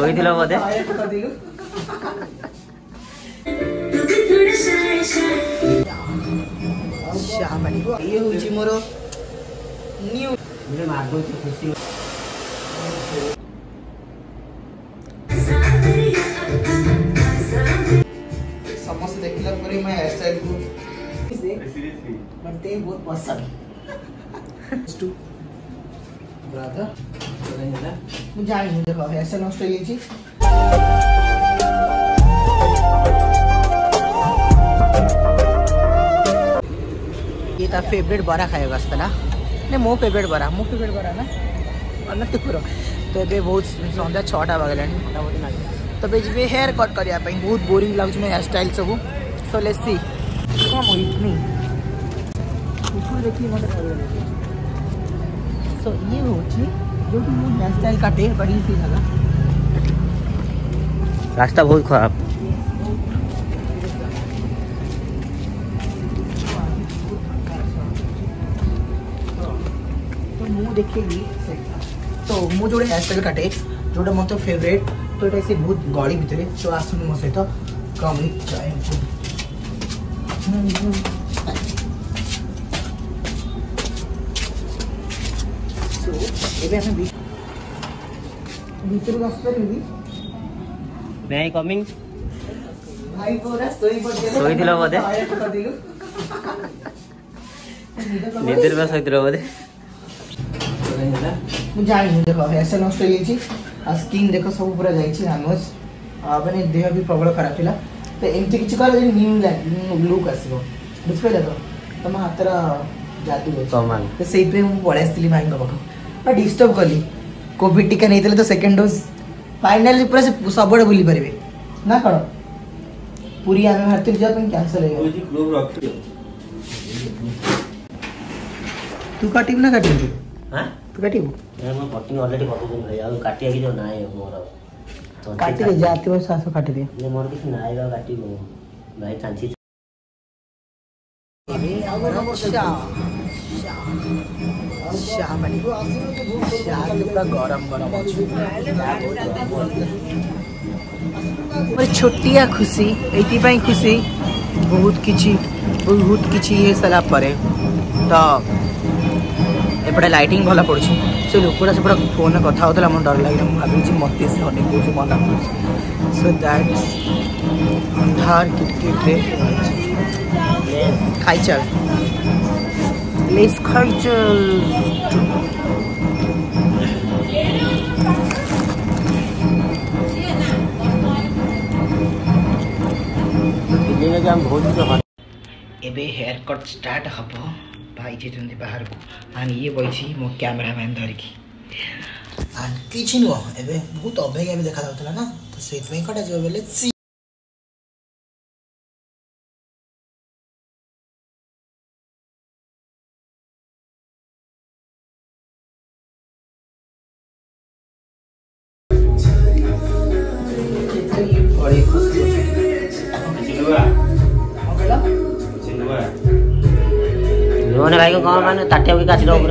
ଶୋଇଥିଲ ବୋଧେ? ये होची मोर न्यू मागो खुशी समस्त देखला पर मैं हेयर स्टाइल को सीरियसली बनते बहुत पसंद टू ब्रदर चलेगा मुझे आई देखो हेयर स्टाइल नष्ट हो गई ये ता फेवरेट बरा खाएगा आस्ता ना नहीं मो फेवरेट बरा ना अनंत पुर तो ये बहुत संध्या 6टा बगला मोटामोटी ना तो ये हेयर कट करने बहुत बोरिंग लगे मैं हेयर स्टाइल सब सो लेट्स सी कम इतनी देखिए मत सो ये होची जो कि मो हेयर स्टाइल काटे बड़ी सी जगह रास्ता बहुत खराब देखेगी तो मु जो हेयर स्टाइल काटे जोटा मत फेवरेट तो ये से बहुत गली भितर तो आसन मो सहित कम जाए सो एबे हम भीतर रास्ता रे मैं कमिंग भाई पूरा सोई दिलो बोधे निद्र में सोई दिलो बोधे मुझे आई देखो हेयर स्टाइल नष्ट हो गई स्किन देखो सब पूरा जाइए आनोज मैंने देह भी प्रबल खराब था तो एमती किसी कह न्यू लुक आसो बुझिपारे तो तुम हाथर जादू तो से पड़े आसती भाई पाख डिस्टर्ब कली कोविड टीका नहीं तो सेकेंड डोज फाइनाली पूरा सब बुली पारे ना कौन पूरी आम भारती जावाई कैंसल हो तू काटू ना काटू तू काटू मैं कटिंग ऑलरेडी कर दूं भाई आ काटिया की जो ना है मोर तो काटी दे जाती हो सासो काटी दे ने मोर किछ ना आएगा काटी गो भाई चांची छोटिया खुशी ये खुशी बहुत किछि ये सारा परे तो एपटे लाइटिंग भल पड़ी से लोकटा से फोन में कथा होता मुझे डर लगे भावी मत से अनेक कौन मना कर सो दैट अंधार किटकिटे खाई चल लेस खाई चल एबे हेयर कट स्टार्ट हम भाई जी बाहर को आन ये बही मो कैमरामैन धरिकी किसी नुह ए बहुत अभेगा भी देखा जाता ना तो से कटा जाए बोले भाई को कौन माने ताटिया की काच लो ऊपर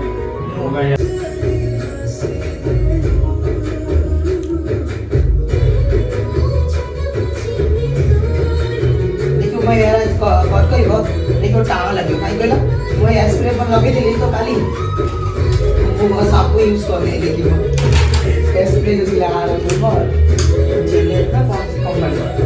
देखो मैं यार कट करिवो देखो टावा लागो काई कहला मैं हेयर स्प्रे पर लगे देली तो खाली वो सब यूज करने देखियो हेयर स्प्रे जो लगा रहा हूं और जेल ना कम लगा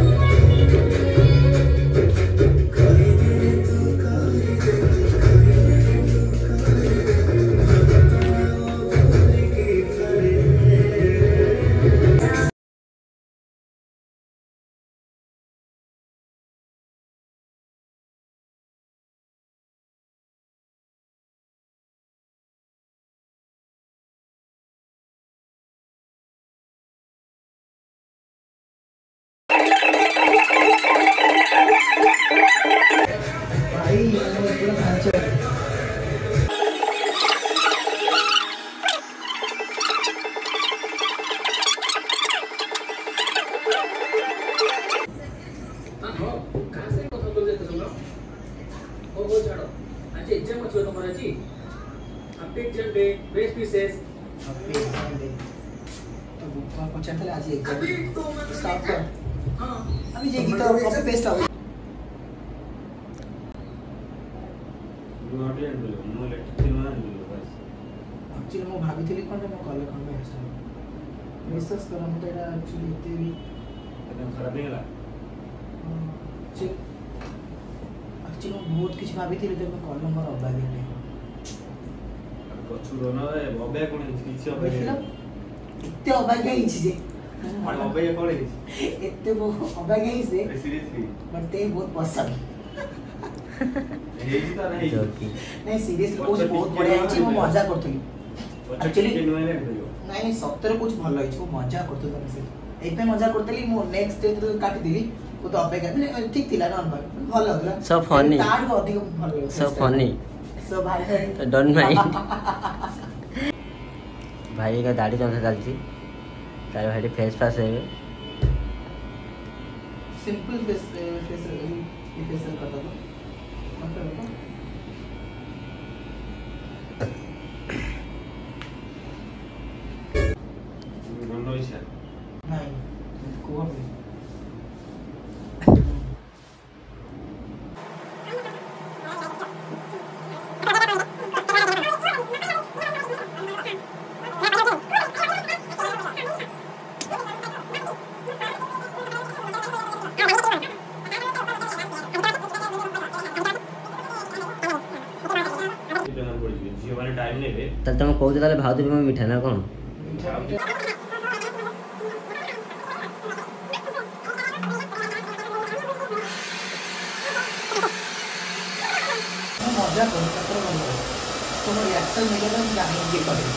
एग्जाम अच्छी तुम अच्छी अपडेट जन डे बेस्ट पीसेस अपडेट जन डे तो बुक पचार आज एग्जाम स्टार्ट कर अभी जे गीत कॉपी पेस्ट हो एक्चुअली मो भाभी कौन मैं कॉल कर विश्वास कर मुझे एक्चुअली इतने भी खराब नहीं गला एक्चुअली बहुत किसी भाभी तो मैं कॉल नंबर अबागे नहीं कछु रोना है बबे कोन किछि देखिला इतने अबागे हिची जे बबे कोन हिची इतने वो अबागे हिची से सीरियसली बट ते बहुत पसंद हेजी तो नहीं नहीं सीरियसली कुछ बहुत बढ़िया हिची मैं मजा करथली एक्चुअली नहीं सप्ताह कुछ भल हिची वो मजा करथली तमे से एते मजा करथली मो नेक्स्ट डे तो काटी दिली वो तो अबागे माने ठीक थिला नॉर्मल भल होतला सब फनी तार को अधिक भल सब फनी सब भाई डोंट माइंड भाई का दाढ़ी चमचा चलती तार भाई फेस पास है सिंपल फेस करता तो मतलब दोनों इच्छा नहीं को तब तुम कहते ताले भाव देबे मिठा ना कोन मजा करो तुम रिएक्शन मिलेगा हम जानेंगे करे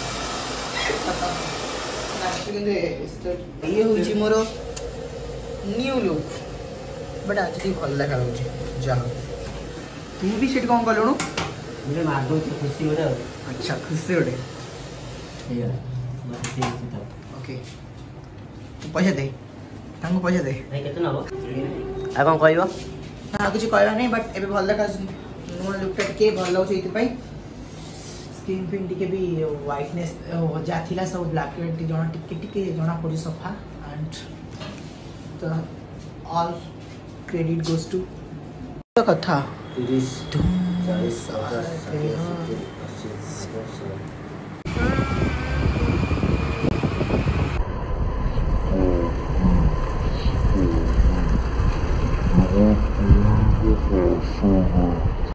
एक्चुअली ये होची मोर न्यू लुक बट आज भी भल देखा होची जा तू भी सेट कोन कलणु मुझे मार दो तो खुशी हो जाओ अच्छा खुशी होडे ये बस ठीक है ओके तू पैसा दे तांको पैसा दे भाई केतना हो आ कोन कहइबो ना कुछ कहला नहीं बट एबे भल देखा नुआ लुक के भल लाउछ इति पई स्किन पिन टिके भी व्हाइटनेस जा थिला सब ब्लैक रेड जणा टिके जणा पड़ी सफा एंड तो ऑल क्रेडिट गोस टू कथा 30 40 50 60